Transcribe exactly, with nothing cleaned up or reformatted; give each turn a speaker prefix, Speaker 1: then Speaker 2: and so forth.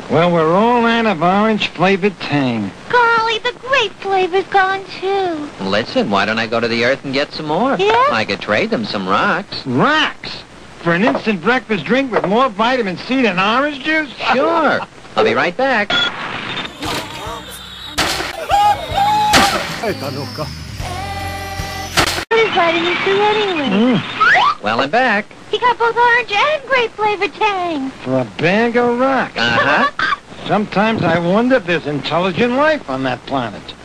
Speaker 1: Well, we're all out of orange-flavored Tang.
Speaker 2: Golly, the grape flavor's gone, too.
Speaker 3: Listen, why don't I go to the earth and get some more?
Speaker 2: Yeah?
Speaker 3: I could trade them some rocks.
Speaker 1: Rocks? For an instant breakfast drink with more vitamin C than orange juice?
Speaker 3: Sure. I'll be right back.
Speaker 2: What is vitamin C anyway?
Speaker 1: Mm.
Speaker 3: Well, I'm back.
Speaker 2: He got both orange and grape flavored Tang.
Speaker 1: For a bag of rocks.
Speaker 3: Uh-huh.
Speaker 1: Sometimes I wonder if there's intelligent life on that planet.